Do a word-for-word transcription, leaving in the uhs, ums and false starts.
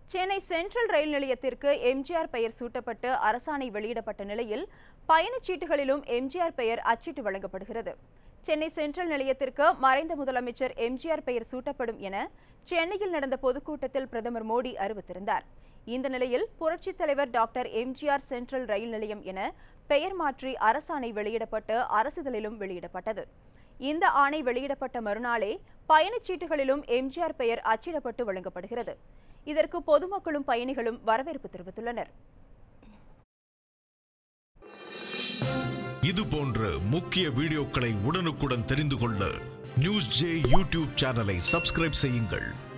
Chennai central ரயில் நிலையத்திற்கு எம்ஜிஆர் பெயர் சூட்டப்பட்டு அரசாணை வெளியிடப்பட்ட நிலையில் பயணச்சீட்டுகளிலும் எம்ஜிஆர் பெயர் அச்சிட்டு வழங்கப்படுகிறது. சென்னை சென்ட்ரல் நிலையத்திற்கு மறைந்த முதலமைச்சர் எம்ஜிஆர் பெயர் சூட்டப்படும் என சென்னையில் நடந்த பொதுக்கூட்டத்தில் பிரதமர் மோடி அறிவித்திருந்தார். இந்த நிலையில் புரட்சித் தலைவர் டாக்டர் எம்ஜிஆர் சென்ட்ரல் ரயில் நிலையம் என பெயர் மாற்றி அரசாணை வெளியிடப்பட்டு அரசிதழிலும் வெளியிடப்பட்டது. இந்த ஆணை வெளியிடப்பட்ட மறுநாளே பயணச்சீட்டுகளிலும் எம்ஜிஆர் பெயர் அச்சிடப்பட்டு வழங்கப்படுகிறது. இதற்கு பொதுமக்களும் பயணிகளும் வரவேற்பு தெரிவித்துள்ளனர். இது போன்ற முக்கிய வீடியோக்களை உடனுக்குடன் தெரிந்து கொள்ள நியூஸ் ஜே யூடியூப் சேனலை சப்ஸ்கிரைப் செய்யுங்கள்.